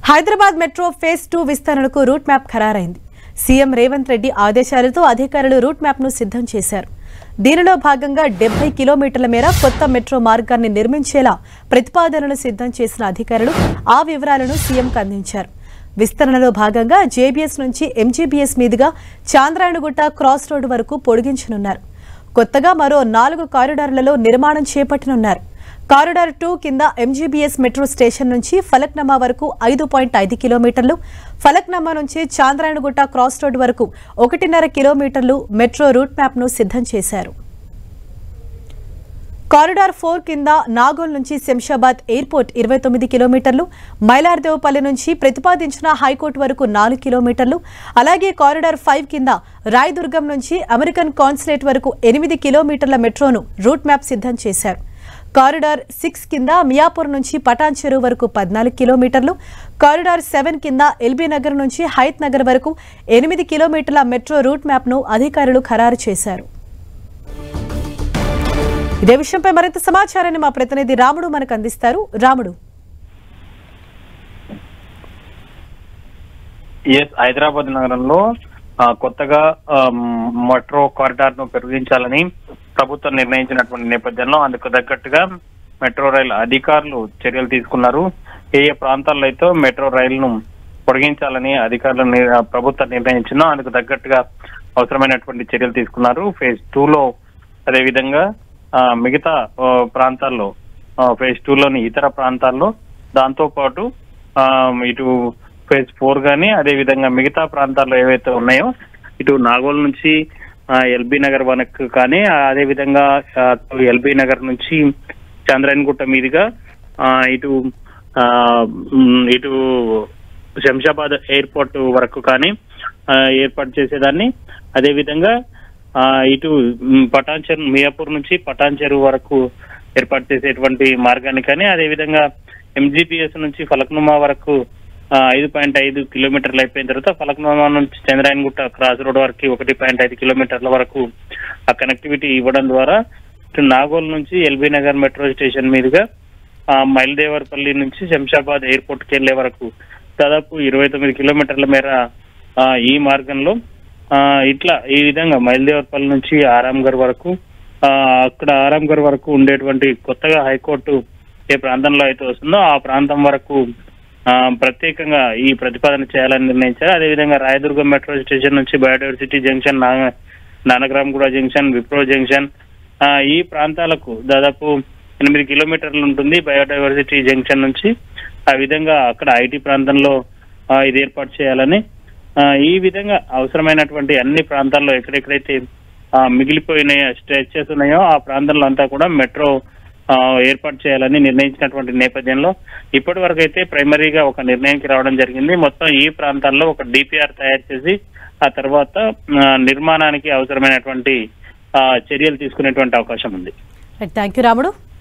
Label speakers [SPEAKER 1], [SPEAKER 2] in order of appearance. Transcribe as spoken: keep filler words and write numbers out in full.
[SPEAKER 1] Hyderabad metro phase two విస్తరణకు route map ఖరారైంది. CM Revanth Reddy ఆదేశాలతో అధికారులు రూట్ మ్యాప్ ను సిద్ధం చేశారు. దీనిలో భాగంగా డెబ్బై కిలోమీటర్ల మేర కొత్త మెట్రో మార్గాన్ని నిర్మించేలా ప్రతిపాదనలు సిద్ధం చేసిన అధికారులు ఆ వివరాలను సీఎంకు అందించారు. విస్తరణలో భాగంగా జేబీఎస్ నుంచి ఎంజీబీఎస్ మీదుగా చాంద్రాయణగుట్ట క్రాస్ రోడ్డు వరకు పొడిగించనున్నారు. కొత్తగా మరో నాలుగు కారిడార్లలో నిర్మాణం చేపట్టనున్నారు. కారిడార్ టూ కింద ఎంజీబీఎస్ మెట్రో స్టేషన్ నుంచి ఫలక్నామా వరకు ఐదు పాయింట్ ఐదు కిలోమీటర్లు, ఫలక్నామా నుంచి చాంద్రాయణగుట్ట క్రాస్ రోడ్ వరకు ఒకటిన్నర కిలోమీటర్లు మెట్రో రూట్ మ్యాప్ ను సిద్ధం చేశారు. కారిడార్ ఫోర్ కింద నాగోల్ నుంచి శంషాబాద్ ఎయిర్పోర్ట్ ఇరవై తొమ్మిది కిలోమీటర్లు, మైలార్దేవపల్లి నుంచి ప్రతిపాదించిన హైకోర్టు వరకు నాలుగు కిలోమీటర్లు, అలాగే కారిడార్ ఫైవ్ కింద రాయదుర్గం నుంచి అమెరికన్ కాన్సులేట్ వరకు ఎనిమిది కిలోమీటర్ల మెట్రోను రూట్ మ్యాప్ సిద్ధం చేశారు. కారిడార్ సిక్స్ కింద మియాపూర్ నుంచి పటాన్ చెరువు వరకు పద్నాలుగు కిలోమీటర్లు, కారిడార్ సెవెన్ కింద ఎల్బీ నగర్ నుంచి హయత్ నగర్ వరకు ఎనిమిది కిలోమీటర్ల మెట్రో రూట్ మ్యాప్ ను అధికారులు ఖరారు చేశారు. ఇదే విషయంపై మరింత సమాచారాన్ని మా ప్రతినిధి రాముడు మనకు అందిస్తారు. రాముడు,
[SPEAKER 2] హైదరాబాద్ నగరంలో కొత్తగా మెట్రో కారిడార్ ను పెరిగించాలని ప్రభుత్వం నిర్ణయించినటువంటి నేపథ్యంలో అందుకు తగ్గట్టుగా మెట్రో రైలు అధికారులు చర్యలు తీసుకున్నారు. ఏ ఏ ప్రాంతాల్లో అయితే మెట్రో రైలును పొడిగించాలని అధికారులు ప్రభుత్వం నిర్ణయించిందో అందుకు తగ్గట్టుగా అవసరమైనటువంటి చర్యలు తీసుకున్నారు. ఫేజ్ టూ లో అదేవిధంగా మిగతా ప్రాంతాల్లో ఫేజ్ టూ లోని ఇతర ప్రాంతాల్లో దాంతో పాటు ఇటు ఫేజ్ ఫోర్ గానీ అదేవిధంగా మిగతా ప్రాంతాల్లో ఏవైతే ఉన్నాయో ఇటు నాగోల్ నుంచి ఎల్బీ నగర్ వరకు కానీ అదేవిధంగా ఎల్బీ నగర్ నుంచి చంద్రాయణగుట్ట మీదుగా ఇటు ఇటు శంషాబాద్ ఎయిర్పోర్ట్ వరకు కానీ ఏర్పాటు చేసేదాన్ని, అదేవిధంగా ఇటు పటాన్ చెరువు మియాపూర్ నుంచి పటాన్ చెరువు వరకు ఏర్పాటు చేసేటువంటి మార్గాన్ని కానీ అదేవిధంగా ఎంజీపీఎస్ నుంచి ఫలక్నుమా వరకు ఐదు పాయింట్ ఐదు కిలోమీటర్లు అయిపోయిన తర్వాత ఫలక్నుమా నుంచి చంద్రాయణగుట్ట క్రాస్ రోడ్ వరకు ఒకటి పాయింట్ ఐదు కిలోమీటర్ల వరకు ఆ కనెక్టివిటీ ఇవ్వడం ద్వారా ఇటు నాగోల్ నుంచి ఎల్బీ నగర్ మెట్రో స్టేషన్ మీదుగా మైల్దేవర్పల్లి నుంచి శంషాబాద్ ఎయిర్పోర్ట్ కి వెళ్లే వరకు దాదాపు ఇరవై తొమ్మిది కిలోమీటర్ల మేర ఈ మార్గంలో ఇట్లా ఈ విధంగా మైల్దేవర్పల్లి నుంచి ఆరాంఘర్ వరకు అక్కడ ఆరాంఘర్ వరకు ఉండేటువంటి కొత్తగా హైకోర్టు ఏ ప్రాంతంలో అయితే వస్తుందో ఆ ప్రాంతం వరకు ప్రత్యేకంగా ఈ ప్రతిపాదన చేయాలని నిర్ణయించారు. అదేవిధంగా రాయదుర్గం మెట్రో స్టేషన్ నుంచి biodiversity junction, Nanakramguda junction, Wipro junction ఈ ప్రాంతాలకు దాదాపు ఎనిమిది కిలోమీటర్లు ఉంటుంది బయోడైవర్సిటీ జంక్షన్ నుంచి. ఆ విధంగా అక్కడ ఐటీ ప్రాంతంలో ఇది ఏర్పాటు చేయాలని ఈ విధంగా అవసరమైనటువంటి అన్ని ప్రాంతాల్లో ఎక్కడెక్కడైతే మిగిలిపోయిన స్ట్రెచెస్ ఉన్నాయో ఆ ప్రాంతంలో అంతా కూడా మెట్రో ఏర్పాటు చేయాలని నిర్ణయించినటువంటి నేపథ్యంలో ఇప్పటి వరకు అయితే ప్రైమరీగా ఒక నిర్ణయానికి రావడం జరిగింది. మొత్తం ఈ ప్రాంతాల్లో ఒక డిపిఆర్ తయారు చేసి ఆ తర్వాత నిర్మాణానికి అవసరమైనటువంటి చర్యలు తీసుకునేటువంటి అవకాశం ఉంది.
[SPEAKER 1] థ్యాంక్ యూ రాముడు.